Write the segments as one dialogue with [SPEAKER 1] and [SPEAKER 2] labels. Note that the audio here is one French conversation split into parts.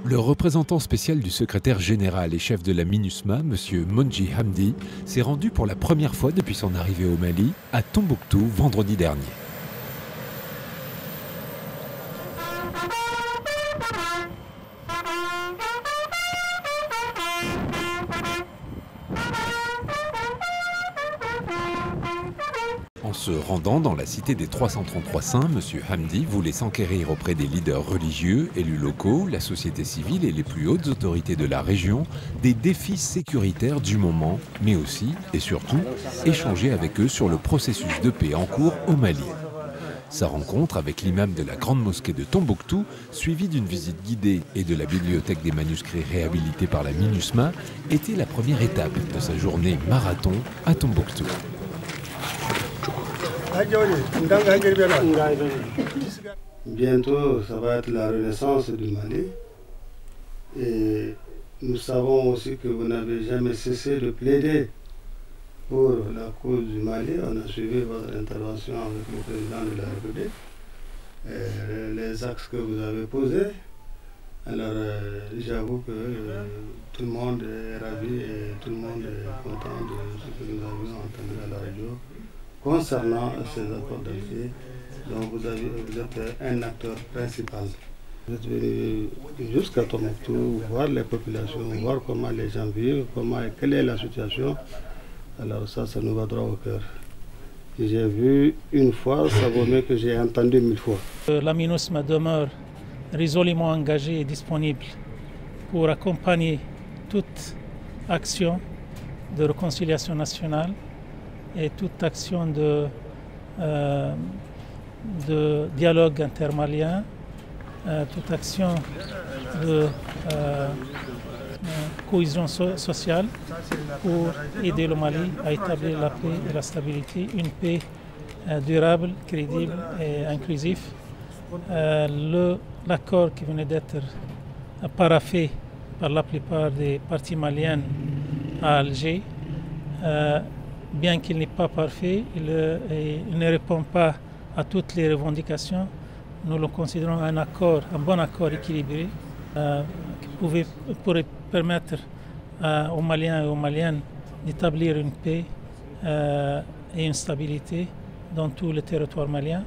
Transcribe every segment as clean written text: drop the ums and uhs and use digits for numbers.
[SPEAKER 1] Le représentant spécial du secrétaire général et chef de la MINUSMA, M. Monji Hamdi, s'est rendu pour la première fois depuis son arrivée au Mali à Tombouctou vendredi dernier. En se rendant dans la cité des 333 saints, M. Hamdi voulait s'enquérir auprès des leaders religieux, élus locaux, la société civile et les plus hautes autorités de la région des défis sécuritaires du moment, mais aussi et surtout échanger avec eux sur le processus de paix en cours au Mali. Sa rencontre avec l'imam de la grande mosquée de Tombouctou, suivie d'une visite guidée et de la bibliothèque des manuscrits réhabilités par la MINUSMA, était la première étape de sa journée marathon à Tombouctou.
[SPEAKER 2] Bientôt, ça va être la renaissance du Mali. Et nous savons aussi que vous n'avez jamais cessé de plaider pour la cause du Mali. On a suivi votre intervention avec le président de la République, et les axes que vous avez posés. Alors, j'avoue que tout le monde est ravi et tout le monde est content de ce que nous avions entendu à la radio concernant ces accords d'Alger. Donc vous êtes un acteur principal. Vous êtes venu jusqu'à Tombouctou, voir les populations, voir comment les gens vivent, quelle est la situation. Alors ça nous va droit au cœur. J'ai vu une fois, ça vaut mieux que j'ai entendu 1000 fois.
[SPEAKER 3] La MINUSMA demeure résolument engagée et disponible pour accompagner toute action de réconciliation nationale et toute action de dialogue intermalien, toute action de cohésion sociale pour aider le Mali à établir la paix et la stabilité, une paix durable, crédible et inclusive. L'accord qui venait d'être paraphé par la plupart des parties maliennes à Alger, bien qu'il n'est pas parfait, il ne répond pas à toutes les revendications. Nous le considérons un bon accord équilibré qui pourrait permettre aux Maliens et aux Maliennes d'établir une paix et une stabilité dans tout le territoire malien.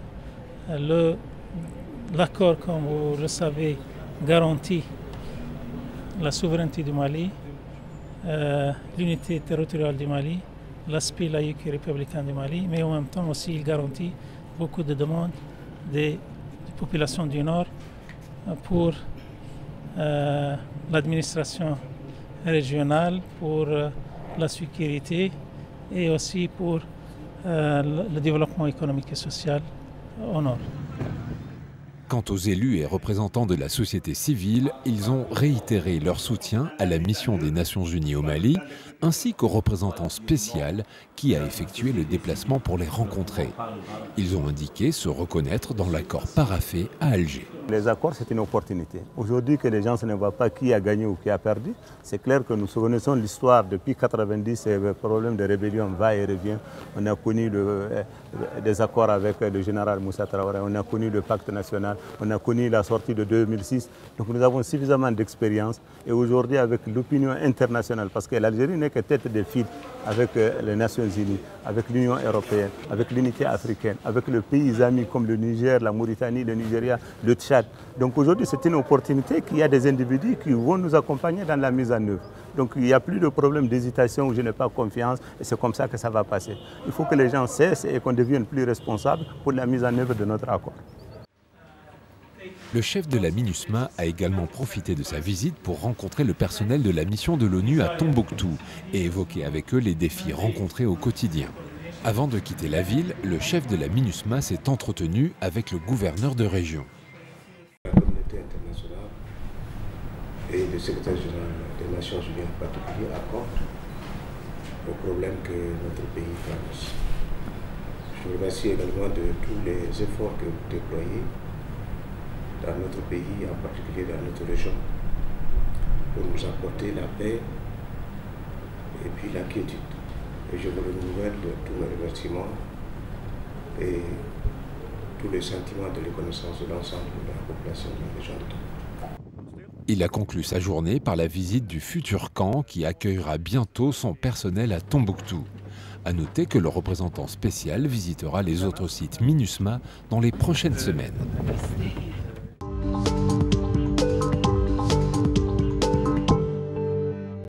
[SPEAKER 3] L'accord, comme vous le savez, garantit la souveraineté du Mali, l'unité territoriale du Mali, l'aspect laïque et républicain du Mali, mais en même temps aussi il garantit beaucoup de demandes des populations du Nord pour l'administration régionale, pour la sécurité et aussi pour le développement économique et social au Nord.
[SPEAKER 1] Quant aux élus et représentants de la société civile, ils ont réitéré leur soutien à la mission des Nations Unies au Mali, ainsi qu'au représentant spécial qui a effectué le déplacement pour les rencontrer. Ils ont indiqué se reconnaître dans l'accord paraphé à Alger.
[SPEAKER 4] Les accords, c'est une opportunité. Aujourd'hui, que les gens ne voient pas qui a gagné ou qui a perdu, c'est clair que nous connaissons l'histoire depuis 1990, le problème de rébellion va et revient. On a connu des accords avec le général Moussa Traoré, on a connu le pacte national, on a connu la sortie de 2006. Donc nous avons suffisamment d'expérience. Et aujourd'hui, avec l'opinion internationale, parce que l'Algérie n'est que tête de file avec les Nations Unies, avec l'Union européenne, avec l'unité africaine, avec les pays amis comme le Niger, la Mauritanie, le Nigeria, le Tchad. Donc aujourd'hui, c'est une opportunité qu'il y a des individus qui vont nous accompagner dans la mise en œuvre. Donc il n'y a plus de problème d'hésitation où je n'ai pas confiance et c'est comme ça que ça va passer. Il faut que les gens cessent et qu'on devienne plus responsables pour la mise en œuvre de notre accord.
[SPEAKER 1] Le chef de la MINUSMA a également profité de sa visite pour rencontrer le personnel de la mission de l'ONU à Tombouctou et évoquer avec eux les défis rencontrés au quotidien. Avant de quitter la ville, le chef de la MINUSMA s'est entretenu avec le gouverneur de région.
[SPEAKER 5] La communauté internationale et le secrétaire général des Nations Unies en particulier accordent aux problèmes que notre pays traverse. Je vous remercie également de tous les efforts que vous déployez dans notre pays, en particulier dans notre région, pour nous apporter la paix et puis la quiétude. Et je vous renouvelle tous mes remerciements et tous les sentiments de reconnaissance de l'ensemble de la population de la région de Tombouctou.
[SPEAKER 1] Il a conclu sa journée par la visite du futur camp qui accueillera bientôt son personnel à Tombouctou. A noter que le représentant spécial visitera les autres sites MINUSMA dans les prochaines semaines.